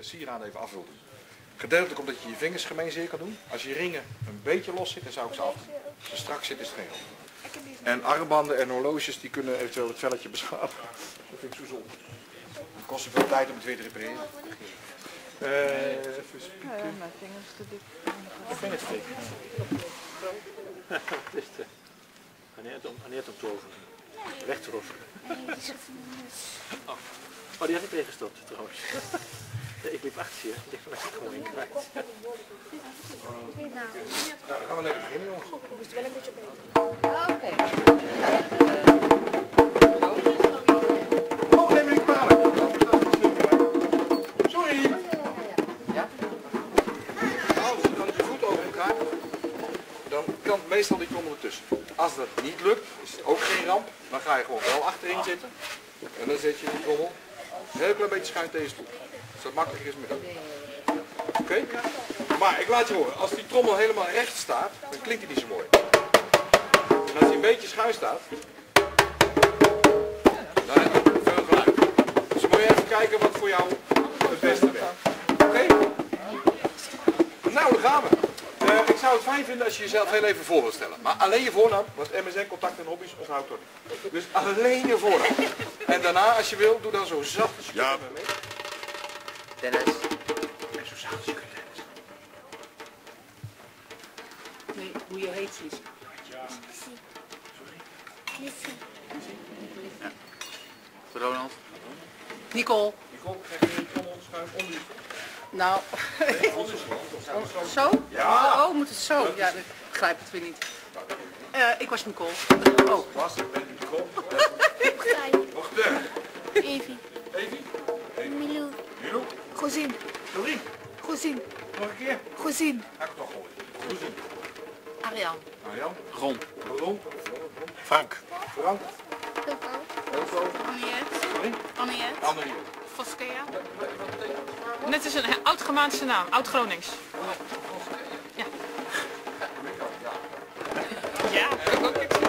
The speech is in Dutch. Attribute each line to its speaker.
Speaker 1: sieraden even af wil doen. Gedeeltelijk omdat je je vingers gemeenzeer kan doen. Als je ringen een beetje los zitten, zou ik ze af doen. Als ze strak zitten, is het geen ramp. En armbanden en horloges die kunnen eventueel het velletje beschadigen. Dat vind ik zo zonde. Het kost veel tijd om het weer te repareren. Even spieken.
Speaker 2: Mijn vingers te dik.
Speaker 1: Vingers te dik.
Speaker 3: Het is te... Wanneer om te overen. Recht erop. Oh, die had ik tegengestopt trouwens. Ik liep achter je. Ik was er gewoon in kwijt.
Speaker 1: Nou, dan gaan we lekker beginnen, jongens.
Speaker 4: Moest wel een beetje beter.
Speaker 2: Oké.
Speaker 1: Oh, neem me niet kwalijk. Sorry.
Speaker 2: Ja?
Speaker 1: Als je dan je voet over elkaar, dan kan meestal die trommel ertussen. Als dat niet lukt, is het ook geen ramp. Dan ga je gewoon wel achterin zitten. En dan zet je die trommel een heel klein beetje schuin tegen je stoel. Zodat het makkelijker is met dat. Oké? Maar ik laat je horen, als die trommel helemaal recht staat, dan klinkt hij niet zo mooi. En als hij een beetje schuin staat, dan heb je veel geluid. Dus moet je even kijken wat voor jou het beste werkt. Oké? Nou, daar gaan we. Ik zou het fijn vinden als je jezelf heel even voor wilt stellen. Maar alleen je voornaam, want MSN, contact en hobby's onthoudt toch niet. Dus alleen je voornaam. En daarna, als je wil, doe dan zo zacht als je kunt met me mee.
Speaker 2: Dennis.
Speaker 1: En zo zacht als je kunt, Dennis.
Speaker 2: Nee, hoe je heet, Lies.
Speaker 5: Ronald.
Speaker 2: Nicole.
Speaker 1: Nicole, krijg je een trommel schuin onder je voet?
Speaker 2: Nou.
Speaker 1: Nee, onder je voet.
Speaker 2: Zo?
Speaker 1: Ja.
Speaker 2: Oh, moet het zo? Ja, ik begrijp het weer niet. Ik was Nicole. Oh.
Speaker 1: Was, ik ben Nicole. Wacht,
Speaker 4: Evie.
Speaker 1: Evie?
Speaker 4: Milou.
Speaker 1: Milou?
Speaker 4: Gozin.
Speaker 1: Dorien?
Speaker 4: Gozin.
Speaker 1: Nog een keer?
Speaker 4: Gozin.
Speaker 1: Ga ik het toch gooien. Hoe zien?
Speaker 2: Ariane.
Speaker 1: Arjan?
Speaker 5: Ron.
Speaker 1: Ron?
Speaker 5: Frank.
Speaker 1: Frank?
Speaker 4: Coco.
Speaker 1: Elko?
Speaker 6: Anniette.
Speaker 1: Sorry?
Speaker 6: Anniette.
Speaker 1: Annelie.
Speaker 6: Voskea.
Speaker 1: Wat betekent dat?
Speaker 6: Net is een oud-Germaanse naam, oud-Gronings. Ja. Ja, ook ik